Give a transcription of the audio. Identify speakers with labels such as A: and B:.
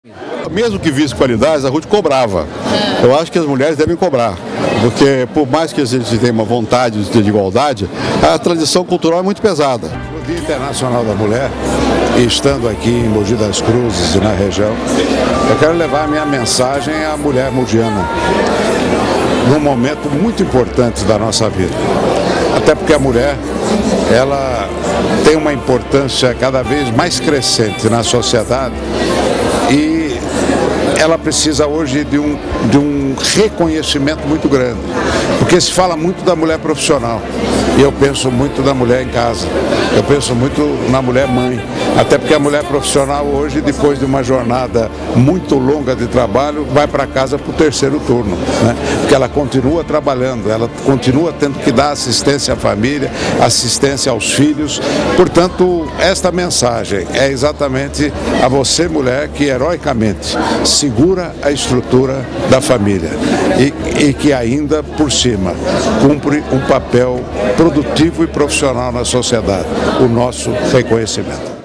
A: Mesmo que visse qualidades, a Ruth cobrava. Eu acho que as mulheres devem cobrar, porque por mais que a gente tenha uma vontade de igualdade, a tradição cultural é muito pesada.
B: No Dia Internacional da Mulher, e estando aqui em Mogi das Cruzes e na região, eu quero levar a minha mensagem à mulher mogiana, num momento muito importante da nossa vida. Até porque a mulher, ela tem uma importância cada vez mais crescente na sociedade e ela precisa hoje de um reconhecimento muito grande, porque se fala muito da mulher profissional e eu penso muito da mulher em casa, eu penso muito na mulher mãe, até porque a mulher profissional hoje, depois de uma jornada muito longa de trabalho, vai para casa para o terceiro turno, né? Porque ela continua trabalhando, ela continua tendo que dar assistência à família, assistência aos filhos. Portanto, esta mensagem é exatamente a você, mulher, que heroicamente segura a estrutura da família e que ainda, por cima, cumpre um papel produtivo e profissional na sociedade. O nosso reconhecimento.